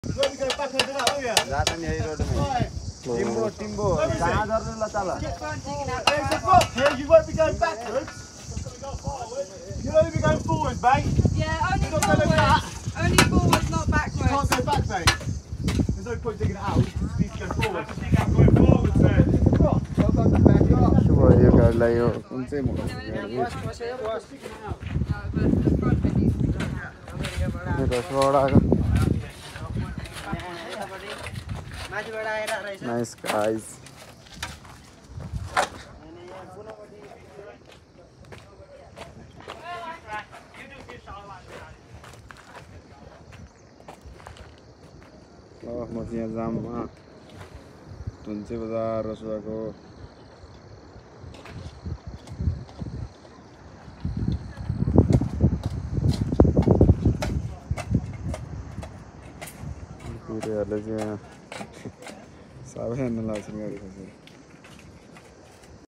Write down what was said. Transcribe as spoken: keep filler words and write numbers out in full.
जाता नि यही रोडमा टिम्बो टिम्बो कहाँ झर्नु ल तल Here you won't be going backwards. You'll only be going forwards, mate. Yeah, only You're not gonna forwards. that. Only forwards, not You backwards. can't go back, mate. There's no point digging it out. You just need to go forward. के भयो यो गाडीलाई यो कुन चाहिँ model No, but the front bit needs to be done out. दसबाट आएको nice guys ल म चाहिँ यहाँ जाममा धुन्चे बजार रसुवाको कुरेहरूले चाहिँ यहाँ सबैजना लाग्छ गाडी खसेर